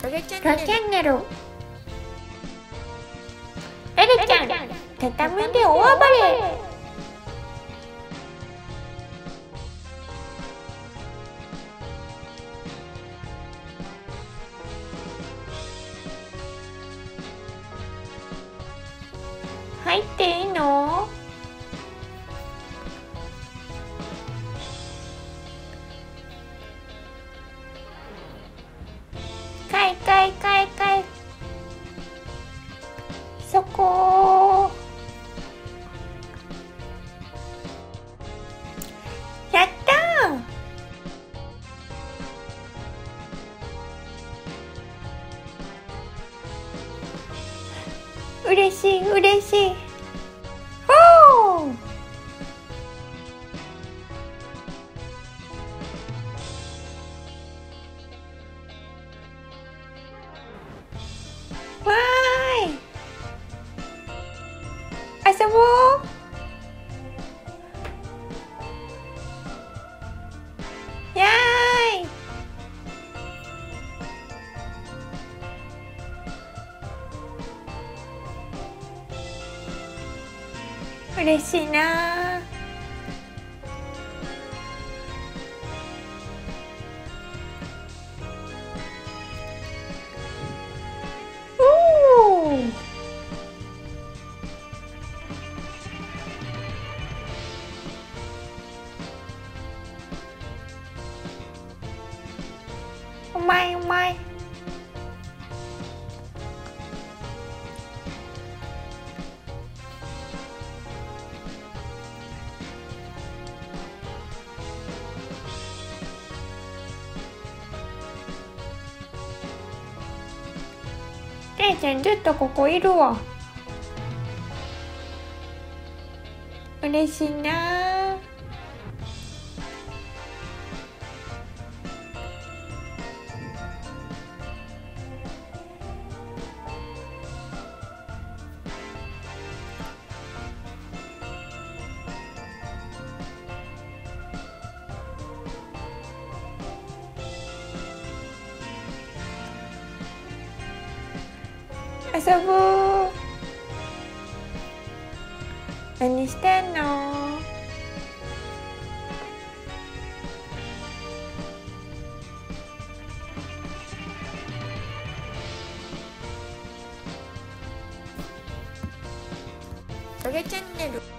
影チャンネル。エルちゃん、畳で大暴れ。入っていいの？かいかいかいかい。そこやったー。嬉しい嬉しい。ほー。わーい。遊ぼう。やーい。嬉しいな。おー。うまいうまい。れいちゃんずっとここいるわ。嬉しいな。遊ぼう。何してんの？影チャンネル。